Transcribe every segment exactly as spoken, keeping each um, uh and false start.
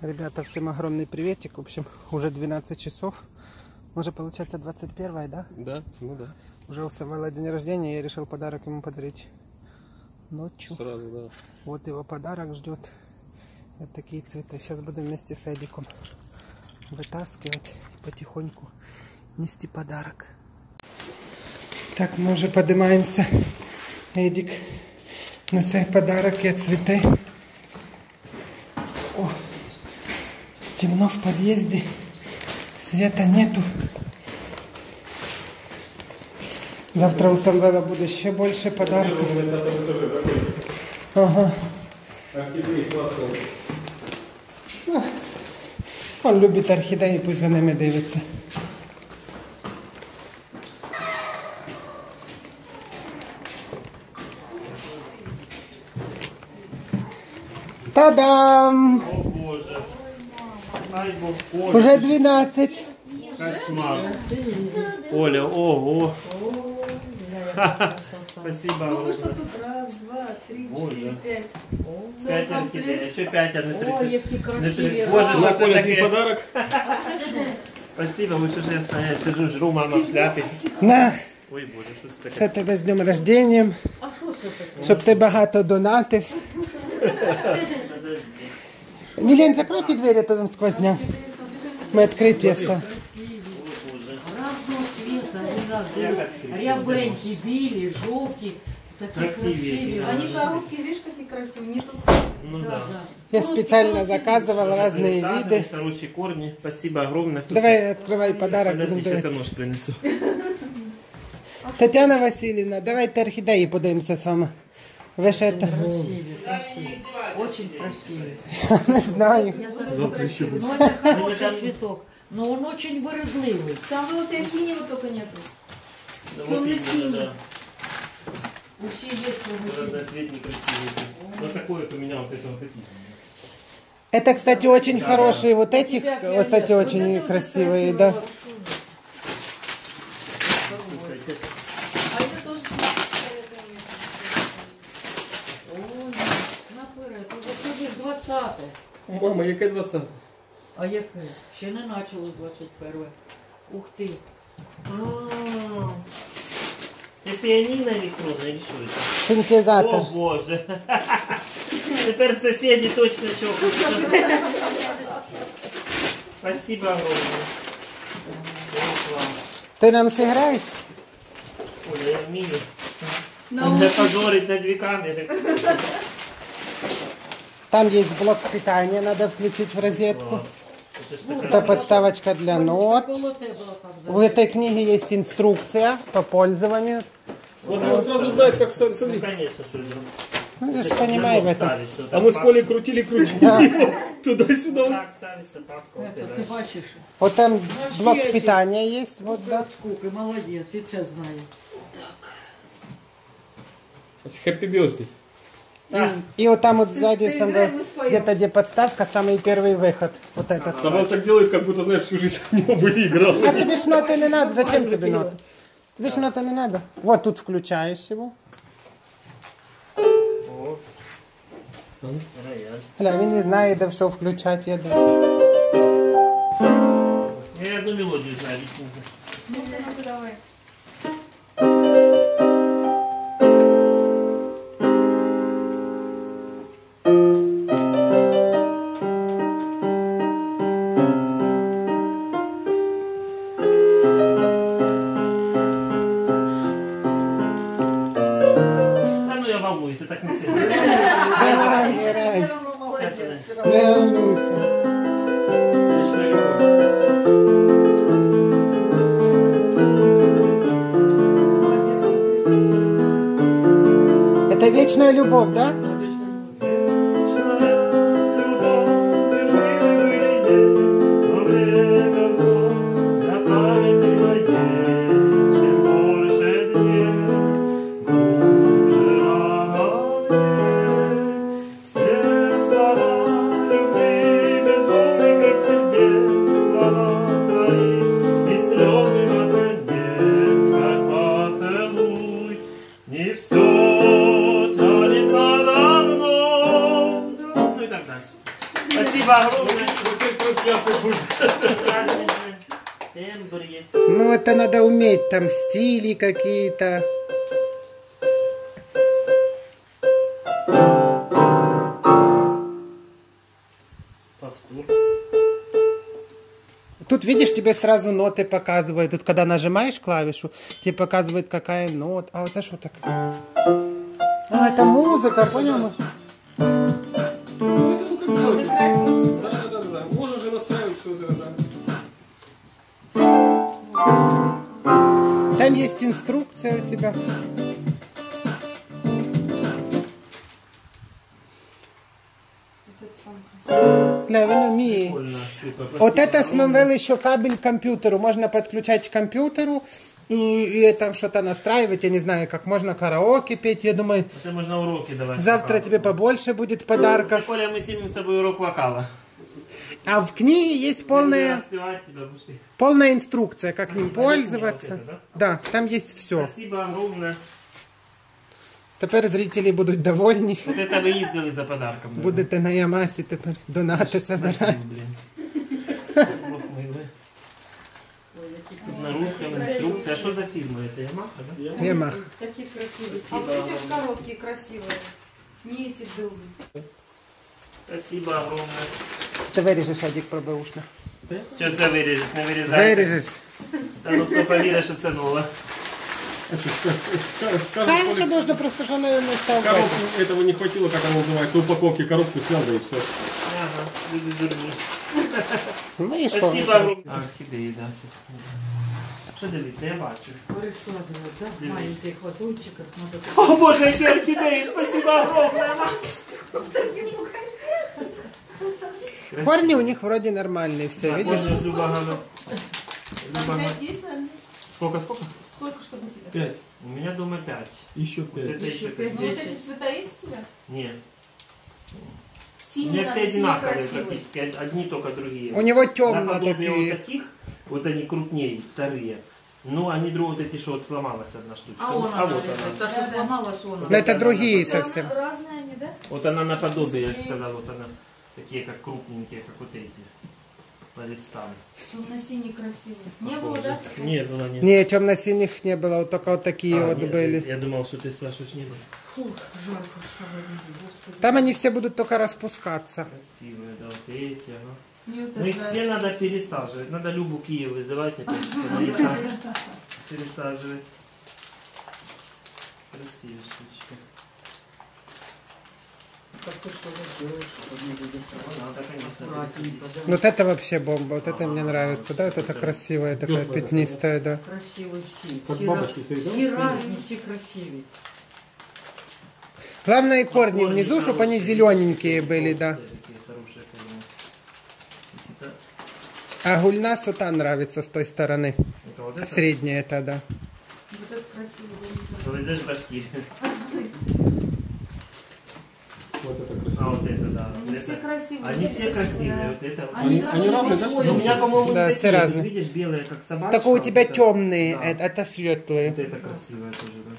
Ребята, всем огромный приветик. В общем, уже двенадцать часов. Уже получается двадцать первое, да? Да, ну да. Уже у Самвела день рождения, я решил подарок ему подарить ночью. Сразу, да. Вот его подарок ждет. Вот такие цветы. Сейчас будем вместе с Эдиком вытаскивать, потихоньку нести подарок. Так, мы уже поднимаемся. Эдик, несай подарок и цветы. О, темно в подъезде. Света нету. Завтра у Самвела будет еще больше подарков. Ага. Орхидеи классные. Он любит орхидеи, пусть за ними дивиться. Та-дам! О боже! Ай, боже! Уже двенадцать. Кошмар! Оля, ого! Спасибо. Сколько что тут? Раз, два, три, четыре, пять. Пять орхидей. А что пять, а не тридцать? Ой, які красиві. Боже, На что это Коля, твій такое? подарок. Спасибо, лучше же я стоять, сижу, жру, мама в шляпе. На, Ой, боже, что это це такое? тебе з днем рождения. А що це таке? Щоб ти багато донатив. Мілен, закройте двері, а то там сквозняк. Ми відкриті оставимо. Разного цвета, они разные. Рябенькі, білі, жовті. Такі Красиві. красиві. Они короткие, видишь, какие красивые. Не тут. Ну Да, да. да. Я специально заказывал разные Этажи, виды. Хорошие корни. Спасибо огромное. Давай открывай подарок. Подожди, будем сейчас я дивитися. нож принесу. Тетяна Васильівна, давайте орхідеї подивимося з вами. Ви ж це... Красиві, красиві. Очень красиві. Не знаю. Я так Завтра еще Ну, это хороший цветок. Но он очень выразливый. Самый у тебя синего только нету. Да, вот именно, Темно-синий. да. У всех есть кругосветы. Разноцветный красивый. Вот такой вот у меня вот это вот такие. Это, кстати, очень хорошие. Вот этих, тебя вот эти фиолетовый. очень Вот это вот красивые, красиво, да. вот. А это тоже Ой, наперед, уже тобі ж двадцяте. Мама, яке двадцяте? А яке? Ще не почало двадцять перше. Ух ти. А, це піаніно електронне, или що це? Синтезатор. О боже. Тепер сусіди точно чокнуться. Спасибо огромное. Ты нам сыграешь? Оля, я вмію. на Не уши. позорить на дві камери. Там есть блок питания, надо включить в розетку. Класс. Это ж Это такая... подставочка для нот. Коло тебе там В этой книге есть инструкция по пользованию. Смотри, он сразу знает, как ставить. Ну, Смотри. конечно, что это. Ну, ты же понимай в этом. А мы с Колей крутили, крутили Да. его туда-сюда. Так ставится, так, Это, вот, ти да. бачиш? Вот там все блок эти- питания есть. Вот, да. Скупи, молодець, і це знає. Happy birthday. И, и вот там вот сзади ты сам- играй, мы споем. где-то где подставка, самый первый выход. Вот этот. Самал так делает, как будто, знаешь, всю жизнь в него бы играл. А тебе ж ноты не надо. Зачем тебе ноты? Тебе ж ноты не надо. Вот тут включаешь его. О. Рояль. Гля, він не знає, де що включати. Я думаю. Я одну мелодию знаю, лично не знаю. Ну-ка, ну-ка, давай. Да ну я волнуюсь, я так не сильно. Давай, грай. Все равно молодец. Все равно. Не волнуйся. Вечная любовь. Молодец. Это вечная любовь, да? И все тянется до Спасибо огромное. Вот это трансляция будет. Тембр есть. Ну, это надо уметь, там стили какие-то. Повтор. Тут, видишь, тебе сразу ноты показывают. Тут, когда нажимаешь клавишу, тебе показывает, какая нота. А вот это что так? А, это музыка, понял? Ну, это ну как делать? Да, да, да, да. Можно же настраивать все это, да. Там есть инструкция у тебя. Для виномии. Прикольная штука. Вот Спасибо это огромное. смывал еще кабель к компьютеру. Можно подключать к компьютеру и, и там что-то настраивать. Я не знаю, как можно караоке петь. Я думаю, Это можно уроки давать. завтра тебе побольше будет подарков. Коля, мы снимем с тобой урок вокала. А в книге есть полная, Распевать тебя будешь ты. полная инструкция, как ним А, вот пользоваться. это, Да, там есть все. Спасибо огромное. Тепер зрители будуть довольні. Вот это вы ездили за подарком. да? Будете на Ямасі тепер донати збирати. Спасибо, блин. Бог мой, вы. Тут на русском инструкция. А что за фирма? Это Ямаха, да? Ямах. Такие красивые. А вот эти короткие, красивые. Не эти долгие. Спасибо огромное. Ти виріжеш, Едік, про беушна. Что це виріжеш? Не вирізай. Виріжеш. Та ну хто повірить, що це нове. Скажем, Та, що Толик, можна просто, що не, не став. коробку этого не хватило, как она называется, упаковки, коробку снял, да и все. Ага, люди дурні. Ну і що? Спасибо огромное. Орхідеї, да, сейчас. Що дивіться, я бачу. Присладывают, да? В маленьких вазончиках. Надо... О боже, які орхідеї, спасибо огромное. Корни у них вроде нормальные все, Так, видишь? можно Люба Гану. Там Люба Гану. пять есть, наверное? Сколько, сколько? Сколько, чтобы у тебя? Пять. У меня дома пять. Еще Вот пять. это Еще еще пять. пять. Ну вот эти цвета есть у тебя? Нет. У Синий, меня надо, все синий одинаковые красивый. практически, одни только другие. У него темно Наподобие вот такие. таких, вот они крупнее, вторые. Ну, они другие, вот эти, что вот сломалась одна штучка. А Вот- он а вот она, она. та, что Да-да. сломалась, он. Но это другие Всё совсем. равно разные они, да? Вот она наподобие, я же сказал, вот она. Такие, как крупненькие, как вот эти. По листам. Темно-синий красивый. Не было, да? Нет, было нет. Не, темно-синих не было, вот только вот такие А, вот нет, были. Я думал, что ты спрашиваешь, не было. Фух, жарко стало, господи. Там они все будут только распускаться. Красивые, да, вот эти, ага. Мне вот Ну их это все нравится. надо пересаживать. Надо Любу Киев вызывать опять. чтобы их там пересаживать. Красивая штучка. Как ты что делаешь, чтобы не видеть сразу? Надо, конечно, Аккуратненько, да. Вот это вообще бомба, вот это мне нравится, да, вот это красивая, такая пятнистая, да. Красивые все. Как все бабочки раз- стоят, да? Все разные, все красивые. Главное и корни внизу, чтобы они зелененькие были, да. Такие хорошие корни. Это- А гульнас вот та нравится с той стороны. это вот это? Средняя это, да. Вот этот красивый. да, не знаю. Повезешь башки. Вот это А красиво. вот это, да. Они Вот все это. красивые. Они вот все это красивые. да. Вот это. вот. Они, Они- они разные, да? Ну, у меня, по-моему, Да, вот все такие, разные. видишь, белые, как собачка. Только у тебя вот это. темные, Да. это, это светлые. Вот это красивое тоже, да.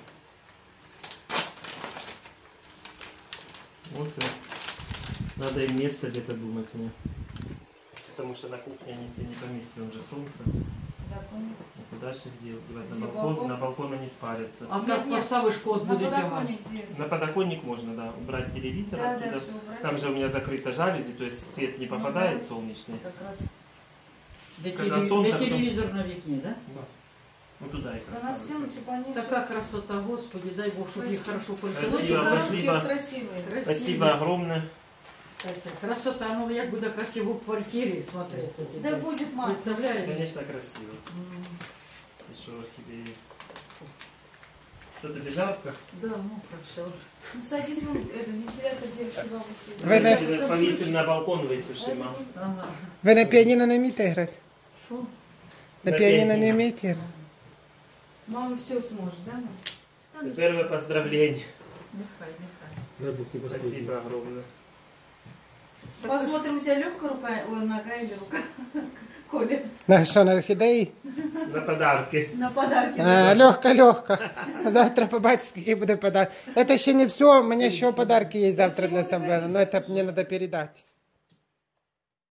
Вот это. Надо и место где-то думать мне. Потому что на кухне они все не поместятся, он же солнце. Да, помню. Ну, куда же их делать? Девать на Где балкон, балкон? на балкон они спарятся. А Нет, как нет, поставишь кот на будет подоконник тягать? где? На подоконник можно, да, убрать телевизор Да, оттуда. да, все убрать. Там же у меня закрыто жалюзи, то есть свет не Ну попадает да. солнечный. Как раз. Для, Когда теле- солнце, для потом- телевизора на векне, да? Ну туда их На нас оставлю. тянут, типа они... Такая красота, господи, дай бог, чтобы их хорошо Ну пользовались. эти Спасибо, короткие спасибо. красивые. Спасибо огромное. Красота, ну як буде красиво в квартирі смотреться. Да теперь. будет мать. Представляешь? Конечно, красиво. М, Еще орхидеи. Что, тебе жарко? Да, ну так все. Ну садись, вон, это, вентилятор девушки бабушки. Вы на- Тебе повесим на балкон высушим. а? Ага. Вы на пианино не умеете играть? Шо? На На пианино пианино. не умеете? Мама все сможет, да, мам? Первое поздравление. Нехай, нехай. Дай Бог не последний. Спасибо огромное. Посмотрим, у тебя легкая рука, ой, нога или рука. Коля, На что, на орхидеи? На подарки. на подарки. А, легко-легко. Завтра побачите, какие будут подарки. Это еще не все, у меня еще подарки есть завтра для Самвела, но это мне надо передать.